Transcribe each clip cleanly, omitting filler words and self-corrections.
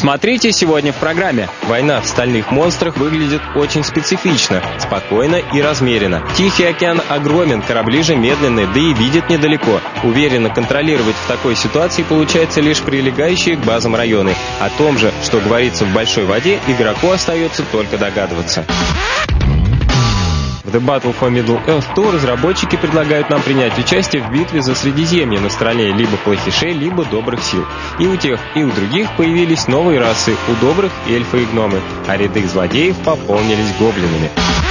Смотрите сегодня в программе. Война в «Стальных монстрах» выглядит очень специфично, спокойно и размеренно. Тихий океан огромен, корабли же медленные, да и видят недалеко. Уверенно контролировать в такой ситуации получается лишь прилегающие к базам районы. О том же, что говорится в большой воде, игроку остается только догадываться. В The Battle for Middle-earth 2 разработчики предлагают нам принять участие в битве за Средиземье на стороне либо плохишей, либо добрых сил. И у тех, и у других появились новые расы, у добрых — эльфы и гномы, а ряды злодеев пополнились гоблинами.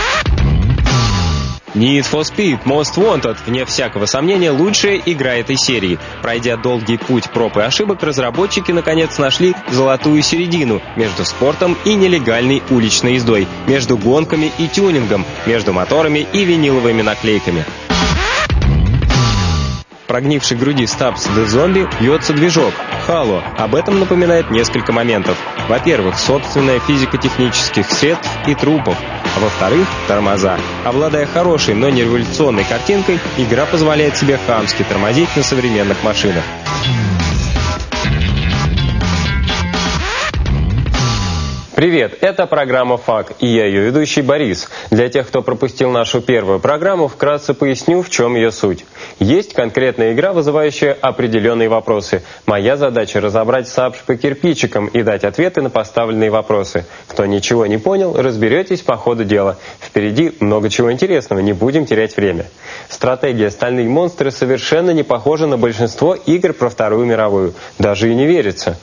Need for Speed Most Wanted, вне всякого сомнения, лучшая игра этой серии. Пройдя долгий путь проб и ошибок, разработчики наконец нашли золотую середину между спортом и нелегальной уличной ездой, между гонками и тюнингом, между моторами и виниловыми наклейками. В прогнившей груди Stubbs the Zombie бьется движок Halo. Об этом напоминает несколько моментов. Во-первых, собственная физико-технических средств и трупов. А во-вторых, тормоза. Обладая хорошей, но не революционной картинкой, игра позволяет себе хамски тормозить на современных машинах. Привет, это программа «ФАК», и я ее ведущий Борис. Для тех, кто пропустил нашу первую программу, вкратце поясню, в чем ее суть. Есть конкретная игра, вызывающая определенные вопросы. Моя задача — разобрать САПШ по кирпичикам и дать ответы на поставленные вопросы. Кто ничего не понял, разберетесь по ходу дела. Впереди много чего интересного, не будем терять время. Стратегия «Стальные монстры» совершенно не похожа на большинство игр про Вторую мировую. Даже и не верится.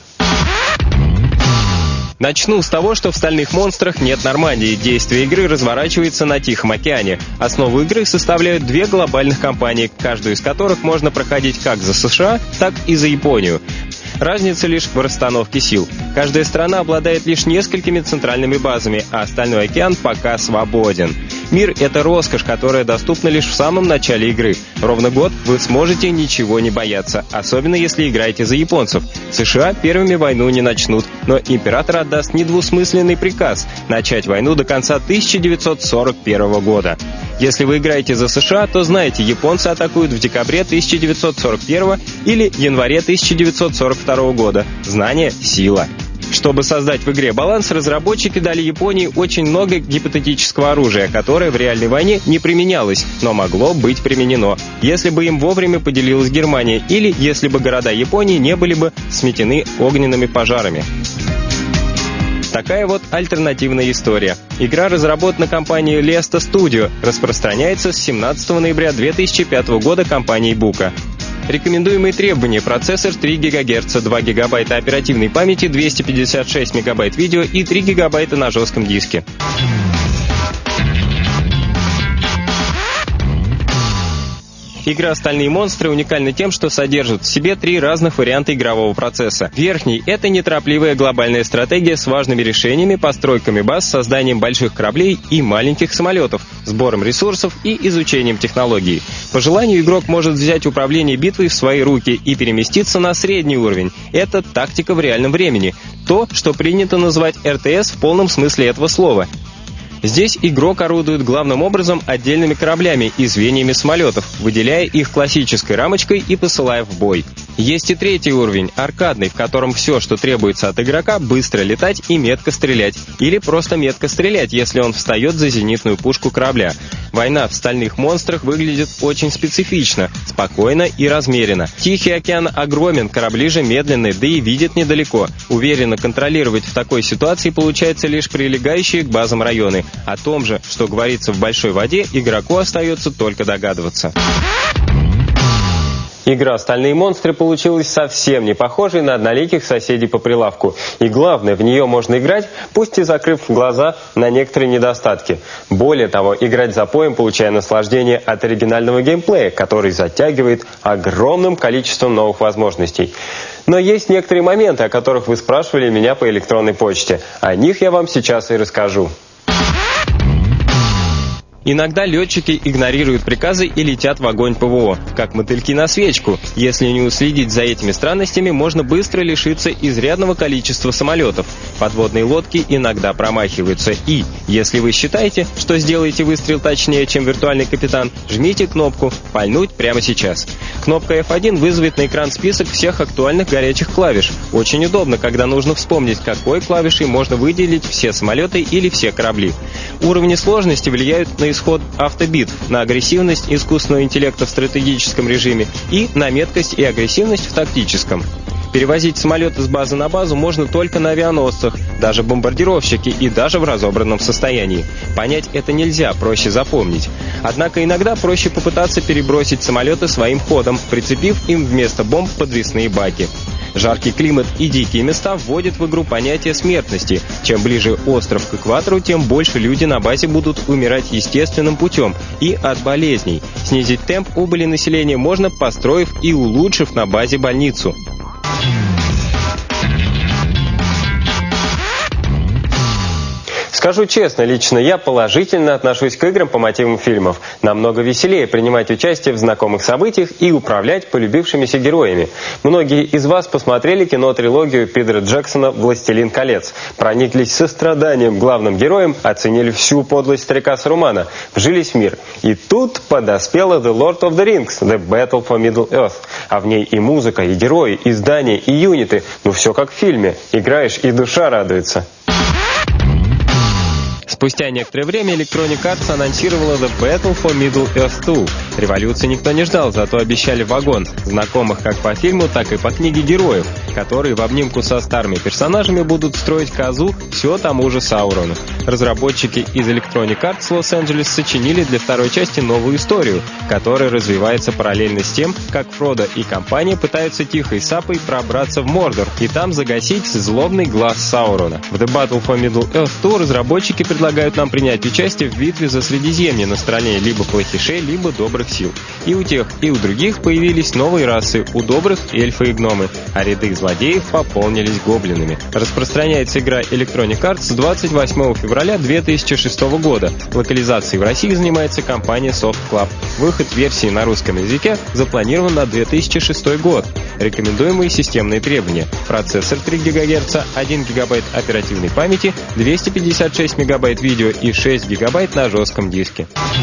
Начну с того, что в «Стальных монстрах» нет Нормандии. Действие игры разворачивается на Тихом океане. Основу игры составляют две глобальных кампании, каждую из которых можно проходить как за США, так и за Японию. Разница лишь в расстановке сил. Каждая страна обладает лишь несколькими центральными базами, а Стальной океан пока свободен. Мир — это роскошь, которая доступна лишь в самом начале игры. Ровно год вы сможете ничего не бояться, особенно если играете за японцев. США первыми войну не начнут, но император отдаст недвусмысленный приказ начать войну до конца 1941 года. Если вы играете за США, то знаете, японцы атакуют в декабре 1941 или январе 1942 года. Знание — сила. Чтобы создать в игре баланс, разработчики дали Японии очень много гипотетического оружия, которое в реальной войне не применялось, но могло быть применено, если бы им вовремя поделилась Германия или если бы города Японии не были бы сметены огненными пожарами. Такая вот альтернативная история. Игра разработана компанией Lesta Studio, распространяется с 17 ноября 2005 года компанией Бука. Рекомендуемые требования: процессор 3 ГГц, 2 ГБ оперативной памяти, 256 МБ видео и 3 ГБ на жестком диске. Игра «Стальные монстры» уникальна тем, что содержит в себе три разных варианта игрового процесса. Верхний — это неторопливая глобальная стратегия с важными решениями, постройками баз, созданием больших кораблей и маленьких самолетов, сбором ресурсов и изучением технологий. По желанию игрок может взять управление битвой в свои руки и переместиться на средний уровень. Это тактика в реальном времени. То, что принято называть РТС в полном смысле этого слова. Здесь игрок орудует главным образом отдельными кораблями и звеньями самолетов, выделяя их классической рамочкой и посылая в бой. Есть и третий уровень, аркадный, в котором все, что требуется от игрока — быстро летать и метко стрелять. Или просто метко стрелять, если он встает за зенитную пушку корабля. Война в «Стальных монстрах» выглядит очень специфично, спокойно и размеренно. Тихий океан огромен, корабли же медленные, да и видят недалеко. Уверенно контролировать в такой ситуации получается лишь прилегающие к базам районы. О том же, что говорится в большой воде, игроку остается только догадываться. Игра «Стальные монстры» получилась совсем не похожей на одноликих соседей по прилавку. И главное, в нее можно играть, пусть и закрыв глаза на некоторые недостатки. Более того, играть запоем, получая наслаждение от оригинального геймплея, который затягивает огромным количеством новых возможностей. Но есть некоторые моменты, о которых вы спрашивали меня по электронной почте. О них я вам сейчас и расскажу. Иногда летчики игнорируют приказы и летят в огонь ПВО, как мотыльки на свечку. Если не уследить за этими странностями, можно быстро лишиться изрядного количества самолетов. Подводные лодки иногда промахиваются. И, если вы считаете, что сделаете выстрел точнее, чем виртуальный капитан, жмите кнопку «Пальнуть» прямо сейчас. Кнопка F1 вызовет на экран список всех актуальных горячих клавиш. Очень удобно, когда нужно вспомнить, какой клавишей можно выделить все самолеты или все корабли. Уровни сложности влияют на исход автобитв, на агрессивность искусственного интеллекта в стратегическом режиме и на меткость и агрессивность в тактическом. Перевозить самолеты с базы на базу можно только на авианосцах, даже бомбардировщики и даже в разобранном состоянии. Понять это нельзя, проще запомнить. Однако иногда проще попытаться перебросить самолеты своим ходом, прицепив им вместо бомб подвесные баки. Жаркий климат и дикие места вводят в игру понятие смертности. Чем ближе остров к экватору, тем больше люди на базе будут умирать естественным путем и от болезней. Снизить темп убыли населения можно, построив и улучшив на базе больницу. Скажу честно, лично я положительно отношусь к играм по мотивам фильмов. Намного веселее принимать участие в знакомых событиях и управлять полюбившимися героями. Многие из вас посмотрели кинотрилогию Питера Джексона «Властелин колец». Прониклись состраданием главным героям, оценили всю подлость старика Сарумана, вжились в мир. И тут подоспела The Lord of the Rings, The Battle for Middle-earth. А в ней и музыка, и герои, и здания, и юниты. Ну все как в фильме. Играешь, и душа радуется. Спустя некоторое время Electronic Arts анонсировала The Battle for Middle-earth 2. Революции никто не ждал, зато обещали вагон, знакомых как по фильму, так и по книге героев, которые в обнимку со старыми персонажами будут строить козу все тому же Саурону. Разработчики из Electronic Arts Лос-Анджелес сочинили для второй части новую историю, которая развивается параллельно с тем, как Фродо и компания пытаются тихой сапой пробраться в Мордор и там загасить злобный глаз Саурона. В The Battle for Middle-earth 2 разработчики предлагают нам принять участие в битве за Средиземье на стороне либо плохишей, либо добрых сил. И у тех, и у других появились новые расы, у добрых эльфы и гномы, а ряды злодеев пополнились гоблинами. Распространяется игра Electronic Arts с 28 февраля 2006 года. Локализацией в России занимается компания Soft Club. Выход версии на русском языке запланирован на 2006 год. Рекомендуемые системные требования: процессор 3 ГГц, 1 ГБ оперативной памяти, 256 МБ видео и 6 ГБ на жестком диске.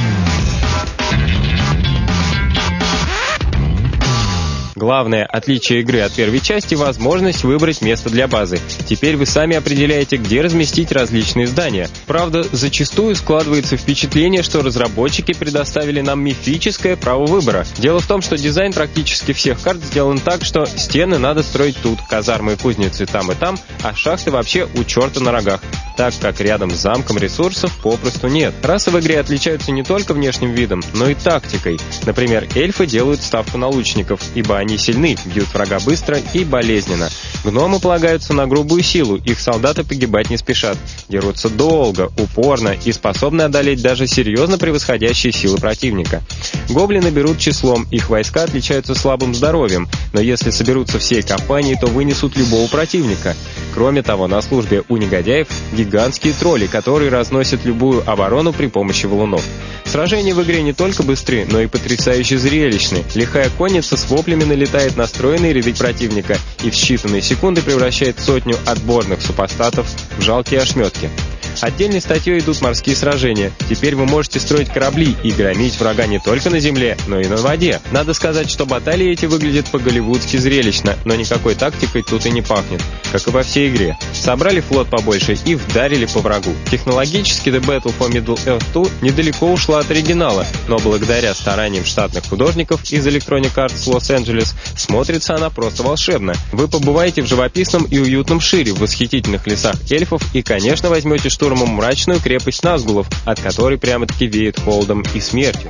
Главное отличие игры от первой части — возможность выбрать место для базы. Теперь вы сами определяете, где разместить различные здания. Правда, зачастую складывается впечатление, что разработчики предоставили нам мифическое право выбора. Дело в том, что дизайн практически всех карт сделан так, что стены надо строить тут, казармы и кузницы там и там, а шахты вообще у черта на рогах, так как рядом с замком ресурсов попросту нет. Расы в игре отличаются не только внешним видом, но и тактикой. Например, эльфы делают ставку на лучников, ибо они сильны, бьют врага быстро и болезненно. Гномы полагаются на грубую силу, их солдаты погибать не спешат. Дерутся долго, упорно и способны одолеть даже серьезно превосходящие силы противника. Гоблины берут числом, их войска отличаются слабым здоровьем, но если соберутся всей компанией, то вынесут любого противника. Кроме того, на службе у негодяев гигантские тролли, которые разносят любую оборону при помощи валунов. Сражения в игре не только быстры, но и потрясающе зрелищны. Лихая конница с воплями налетает на стройные ряды противника и в считанные секунды превращает сотню отборных супостатов в жалкие ошметки. Отдельной статьей идут морские сражения. Теперь вы можете строить корабли и громить врага не только на земле, но и на воде. Надо сказать, что баталии эти выглядят по-голливудски зрелищно, но никакой тактикой тут и не пахнет, как и во всей игре. Собрали флот побольше и вдарили по врагу. Технологически The Battle for Middle-earth 2 недалеко ушла от оригинала, но благодаря стараниям штатных художников из Electronic Arts Лос-Анджелес смотрится она просто волшебно. Вы побываете в живописном и уютном Шире, в восхитительных лесах эльфов и, конечно, возьмете штурмом мрачную крепость Назгулов, от которой прямо-таки веет холодом и смертью.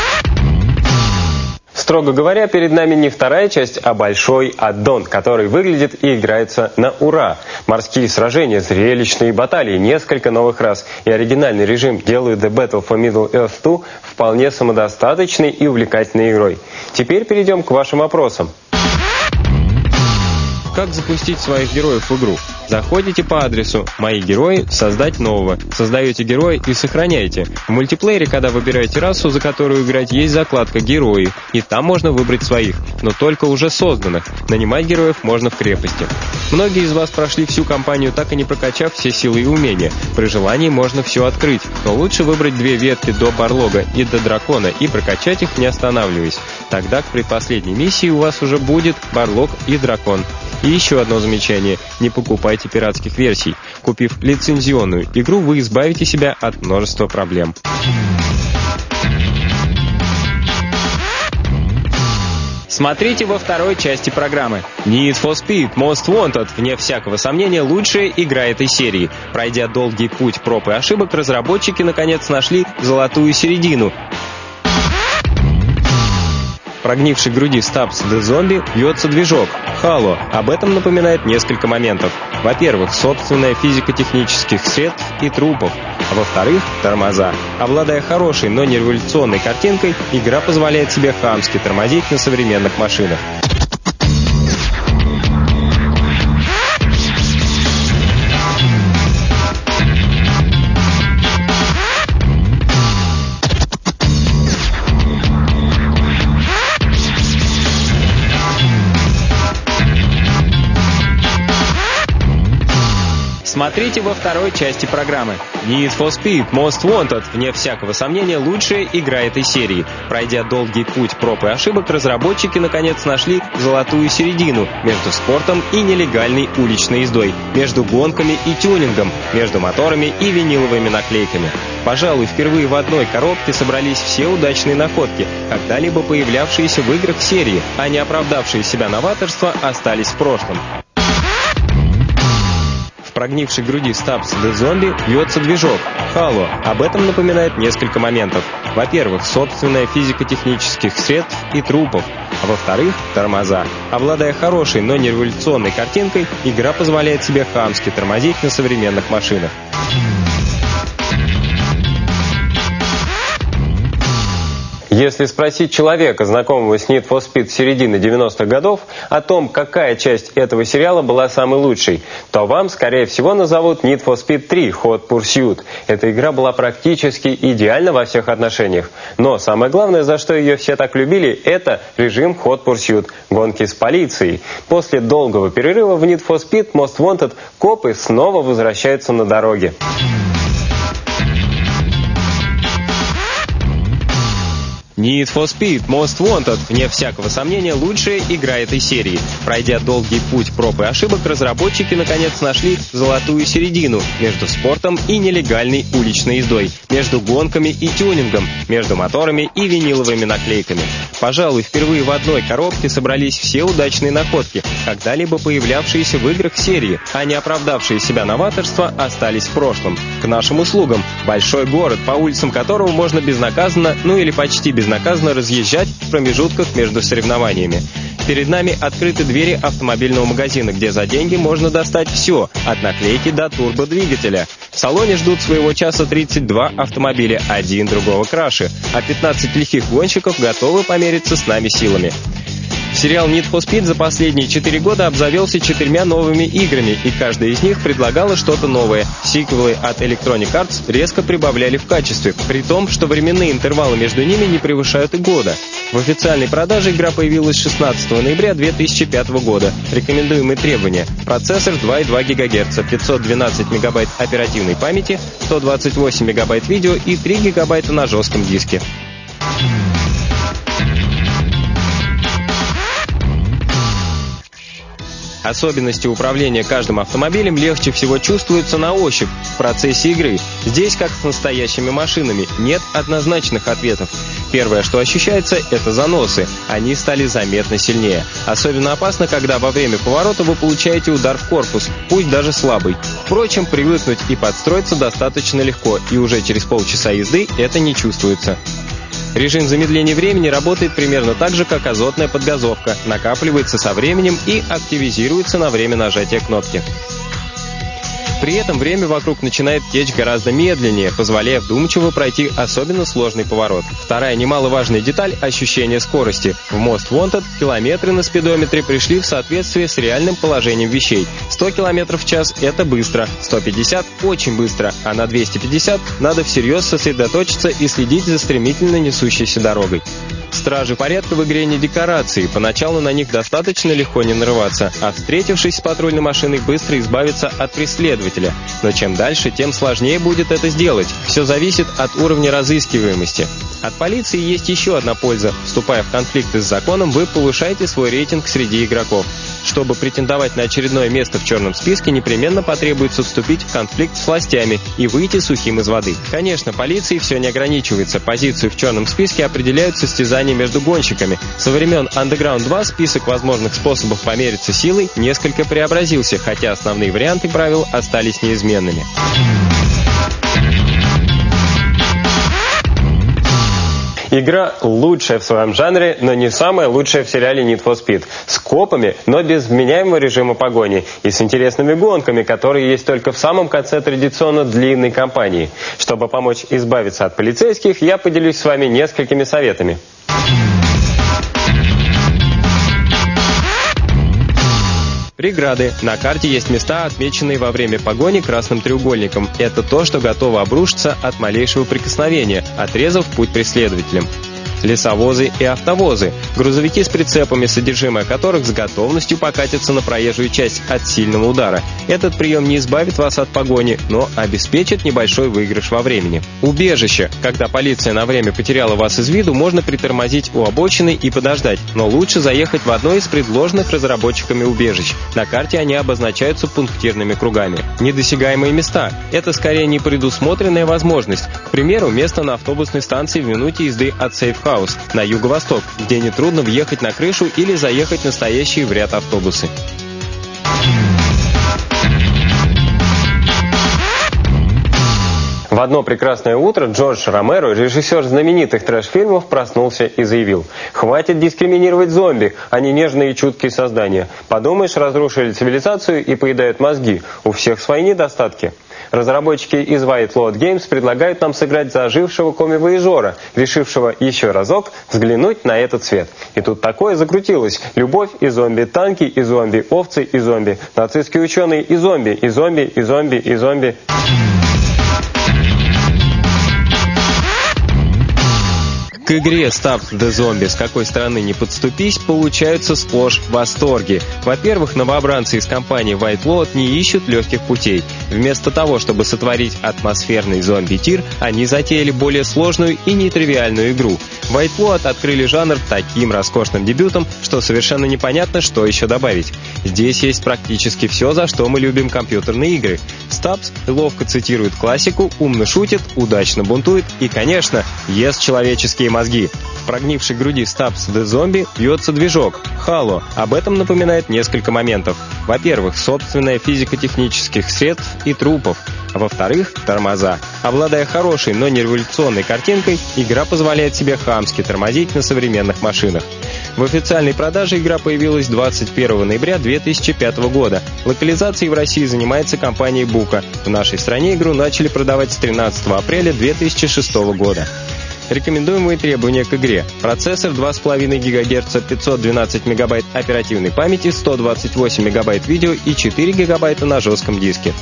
Строго говоря, перед нами не вторая часть, а большой аддон, который выглядит и играется на ура. Морские сражения, зрелищные баталии, несколько новых рас и оригинальный режим делают The Battle for Middle-earth 2 вполне самодостаточной и увлекательной игрой. Теперь перейдем к вашим вопросам. Как запустить своих героев в игру? Заходите по адресу «Мои герои», «Создать нового». Создаете героя и сохраняете. В мультиплеере, когда выбираете расу, за которую играть, есть закладка «Герои», и там можно выбрать своих, но только уже созданных. Нанимать героев можно в крепости. Многие из вас прошли всю кампанию, так и не прокачав все силы и умения. При желании можно все открыть, но лучше выбрать 2 ветки до Барлога и до Дракона и прокачать их, не останавливаясь. Тогда к предпоследней миссии у вас уже будет Барлог и Дракон. И еще одно замечание. Не покупайте пиратских версий. Купив лицензионную игру, вы избавите себя от множества проблем. Смотрите во второй части программы. Need for Speed Most Wanted, вне всякого сомнения, лучшая игра этой серии. Пройдя долгий путь проб и ошибок, разработчики наконец нашли золотую середину. Прогнивший груди Stubbs the Zombie бьется движок Halo. Об этом напоминает несколько моментов. Во-первых, собственная физика технических средств и трупов. А во-вторых, тормоза. Обладая хорошей, но не революционной картинкой, игра позволяет себе хамски тормозить на современных машинах. Смотрите во второй части программы. Need for Speed Most Wanted, вне всякого сомнения, лучшая игра этой серии. Пройдя долгий путь проб и ошибок, разработчики наконец нашли золотую середину между спортом и нелегальной уличной ездой, между гонками и тюнингом, между моторами и виниловыми наклейками. Пожалуй, впервые в одной коробке собрались все удачные находки, когда-либо появлявшиеся в играх серии, а не оправдавшие себя новаторство остались в прошлом. В прогнившей груди Stubbs the Zombie бьется движок Halo. Об этом напоминает несколько моментов. Во-первых, собственная физика технических средств и трупов. А во-вторых, тормоза. Обладая хорошей, но не революционной картинкой, игра позволяет себе хамски тормозить на современных машинах. Если спросить человека, знакомого с Need for Speed середины 90-х годов, о том, какая часть этого сериала была самой лучшей, то вам, скорее всего, назовут Need for Speed 3 Hot Pursuit. Эта игра была практически идеальна во всех отношениях. Но самое главное, за что ее все так любили, это режим Hot Pursuit – гонки с полицией. После долгого перерыва в Need for Speed Most Wanted копы снова возвращаются на дороге. Need for Speed Most Wanted, вне всякого сомнения, лучшая игра этой серии. Пройдя долгий путь проб и ошибок, разработчики наконец нашли золотую середину между спортом и нелегальной уличной ездой, между гонками и тюнингом, между моторами и виниловыми наклейками. Пожалуй, впервые в одной коробке собрались все удачные находки, когда-либо появлявшиеся в играх серии, а не оправдавшие себя новаторство остались в прошлом. К нашим услугам большой город, по улицам которого можно безнаказанно, ну или почти безнаказанно, разъезжать в промежутках между соревнованиями. Перед нами открыты двери автомобильного магазина, где за деньги можно достать все, от наклейки до турбодвигателя. В салоне ждут своего часа 32 автомобиля, один другого краше, а 15 лихих гонщиков готовы помериться с нами силами. Сериал Need for Speed за последние 4 года обзавелся 4 новыми играми, и каждая из них предлагала что-то новое. Сиквелы от Electronic Arts резко прибавляли в качестве, при том, что временные интервалы между ними не превышают и года. В официальной продаже игра появилась 16 ноября 2005 года. Рекомендуемые требования: процессор 2,2 ГГц, 512 МБ оперативной памяти, 128 МБ видео и 3 ГБ на жестком диске. Особенности управления каждым автомобилем легче всего чувствуются на ощупь в процессе игры. Здесь, как с настоящими машинами, нет однозначных ответов. Первое, что ощущается, это заносы. Они стали заметно сильнее. Особенно опасно, когда во время поворота вы получаете удар в корпус, пусть даже слабый. Впрочем, привыкнуть и подстроиться достаточно легко, и уже через полчаса езды это не чувствуется. Режим замедления времени работает примерно так же, как азотная подгазовка, накапливается со временем и активизируется на время нажатия кнопки. При этом время вокруг начинает течь гораздо медленнее, позволяя вдумчиво пройти особенно сложный поворот. Вторая немаловажная деталь – ощущение скорости. В Most Wanted километры на спидометре пришли в соответствие с реальным положением вещей. 100 км в час – это быстро, 150 – очень быстро, а на 250 надо всерьез сосредоточиться и следить за стремительно несущейся дорогой. Стражи порядка в игре не декорации, поначалу на них достаточно легко не нарываться, а встретившись с патрульной машиной, быстро избавиться от преследователя. Но чем дальше, тем сложнее будет это сделать. Все зависит от уровня разыскиваемости. От полиции есть еще одна польза. Вступая в конфликты с законом, вы повышаете свой рейтинг среди игроков. Чтобы претендовать на очередное место в черном списке, непременно потребуется вступить в конфликт с властями и выйти сухим из воды. Конечно, полиции все не ограничивается. Позицию в черном списке определяют состязания между гонщиками. Со времен Underground 2 список возможных способов помериться силой несколько преобразился, хотя основные варианты правил остались неизменными. Игра лучшая в своем жанре, но не самая лучшая в сериале Need for Speed. С копами, но без вменяемого режима погони. И с интересными гонками, которые есть только в самом конце традиционно длинной кампании. Чтобы помочь избавиться от полицейских, я поделюсь с вами несколькими советами. Преграды. На карте есть места, отмеченные во время погони красным треугольником. Это то, что готово обрушиться от малейшего прикосновения, отрезав путь преследователям. Лесовозы и автовозы. Грузовики с прицепами, содержимое которых с готовностью покатятся на проезжую часть от сильного удара. Этот прием не избавит вас от погони, но обеспечит небольшой выигрыш во времени. Убежище. Когда полиция на время потеряла вас из виду, можно притормозить у обочины и подождать, но лучше заехать в одно из предложенных разработчиками убежищ. На карте они обозначаются пунктирными кругами. Недосягаемые места. Это скорее непредусмотренная возможность. К примеру, место на автобусной станции в минуте езды от Сейфхауса на юго-восток, где нетрудно въехать на крышу или заехать на стоящие в ряд автобусы. В одно прекрасное утро Джордж Ромеро, режиссер знаменитых трэш-фильмов, проснулся и заявил: «Хватит дискриминировать зомби, они нежные и чуткие создания. Подумаешь, разрушили цивилизацию и поедают мозги. У всех свои недостатки». Разработчики из White Lotus Games предлагают нам сыграть за ожившего коми-вояжера, решившего еще разок взглянуть на этот свет. И тут такое закрутилось. Любовь и зомби, танки и зомби, овцы и зомби, нацистские ученые и зомби, и зомби, и зомби, и зомби. К игре Stop the Zombie с какой стороны не подступись, получаются сплошь восторги. Во-первых, новобранцы из компании White Lotus не ищут легких путей. Вместо того, чтобы сотворить атмосферный зомби-тир, они затеяли более сложную и нетривиальную игру. White Lotus открыли жанр таким роскошным дебютом, что совершенно непонятно, что еще добавить. Здесь есть практически все, за что мы любим компьютерные игры. Stubbs ловко цитирует классику, умно шутит, удачно бунтует и, конечно, ест человеческие мозги. В прогнившей груди Stubbs the Zombie бьется движок Halo. Об этом напоминает несколько моментов. Во-первых, собственная физико-технических средств и трупов. А во-вторых, тормоза. Обладая хорошей, но не революционной картинкой, игра позволяет себе хамски тормозить на современных машинах. В официальной продаже игра появилась 21 ноября 2005 года. Локализацией в России занимается компания Бука. В нашей стране игру начали продавать с 13 апреля 2006 года. Рекомендуемые требования к игре: процессор 2,5 ГГц, 512 МБ оперативной памяти, 128 МБ видео и 4 ГБ на жестком диске.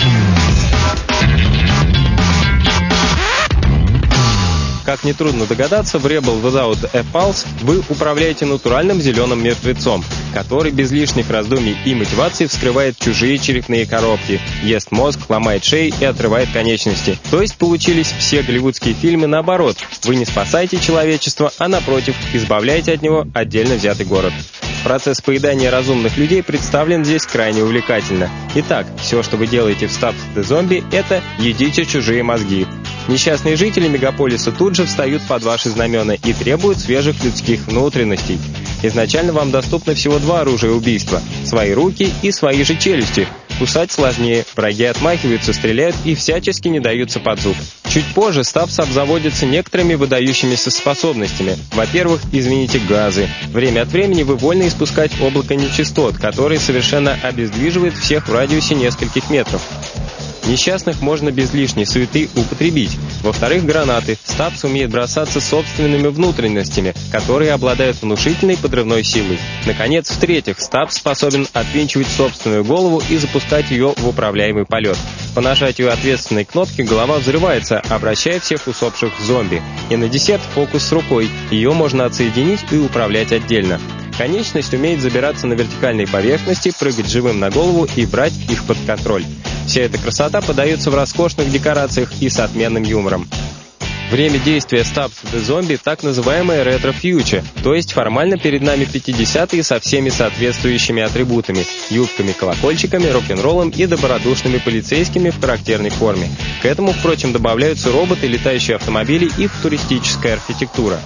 Как нетрудно догадаться, в Rebel Without a Pulse вы управляете натуральным зеленым мертвецом, который без лишних раздумий и мотивации вскрывает чужие черепные коробки, ест мозг, ломает шеи и отрывает конечности. То есть получились все голливудские фильмы наоборот. Вы не спасаете человечество, а напротив, избавляете от него отдельно взятый город. Процесс поедания разумных людей представлен здесь крайне увлекательно. Итак, все, что вы делаете в Stop the Zombie, это едите чужие мозги. Несчастные жители мегаполиса тут же встают под ваши знамена и требуют свежих людских внутренностей. Изначально вам доступно всего 2 оружия убийства – свои руки и свои же челюсти. Кусать сложнее, враги отмахиваются, стреляют и всячески не даются под зуб. Чуть позже Стабс обзаводится некоторыми выдающимися способностями. Во-первых, измените газы. Время от времени вы вольны испускать облако нечистот, которые совершенно обездвиживают всех в радиусе нескольких метров. Несчастных можно без лишней суеты употребить. Во-вторых, гранаты. Стабс умеет бросаться собственными внутренностями, которые обладают внушительной подрывной силой. Наконец, в-третьих, Стабс способен отвинчивать собственную голову и запускать ее в управляемый полет. По нажатию ответственной кнопки голова взрывается, обращая всех усопших в зомби. И на десерт фокус с рукой. Ее можно отсоединить и управлять отдельно. Конечность умеет забираться на вертикальной поверхности, прыгать живым на голову и брать их под контроль. Вся эта красота подается в роскошных декорациях и с отменным юмором. Время действия Стабс The Zombie так называемое ретро-фьючер, то есть формально перед нами 50-е со всеми соответствующими атрибутами – юбками, колокольчиками, рок-н-роллом и добродушными полицейскими в характерной форме. К этому, впрочем, добавляются роботы, летающие автомобили и футуристическая архитектура.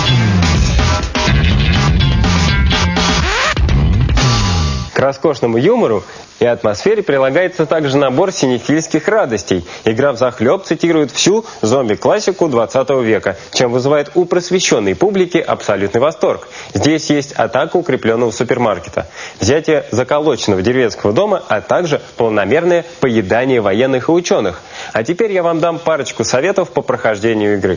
К роскошному юмору и атмосфере прилагается также набор синефильских радостей. Игра взахлеб цитирует всю зомби-классику 20 века, чем вызывает у просвещенной публики абсолютный восторг. Здесь есть атака укрепленного супермаркета, взятие заколоченного деревенского дома, а также планомерное поедание военных и ученых. А теперь я вам дам парочку советов по прохождению игры.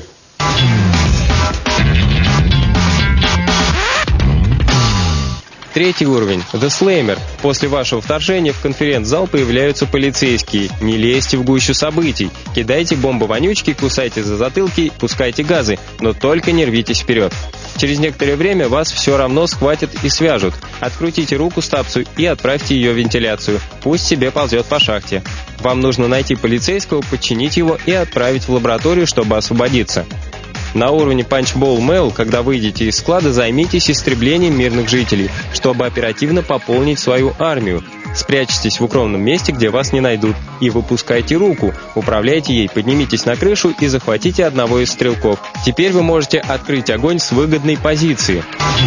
Третий уровень – The Slammer. После вашего вторжения в конференц-зал появляются полицейские. Не лезьте в гущу событий. Кидайте бомбы-вонючки, кусайте за затылки, пускайте газы, но только не рвитесь вперед. Через некоторое время вас все равно схватят и свяжут. Открутите руку Стабсу и отправьте ее в вентиляцию. Пусть себе ползет по шахте. Вам нужно найти полицейского, подчинить его и отправить в лабораторию, чтобы освободиться. На уровне Punchbowl Mail, когда выйдете из склада, займитесь истреблением мирных жителей, чтобы оперативно пополнить свою армию. Спрячьтесь в укромном месте, где вас не найдут, и выпускайте руку. Управляйте ей, поднимитесь на крышу и захватите одного из стрелков. Теперь вы можете открыть огонь с выгодной позиции.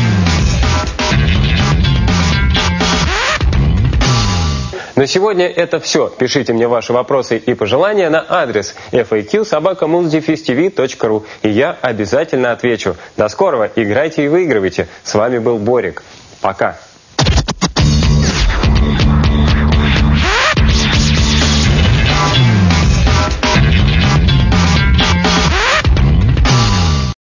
На сегодня это все. Пишите мне ваши вопросы и пожелания на адрес faq@multifistv.ru, и я обязательно отвечу. До скорого, играйте и выигрывайте. С вами был Борик. Пока.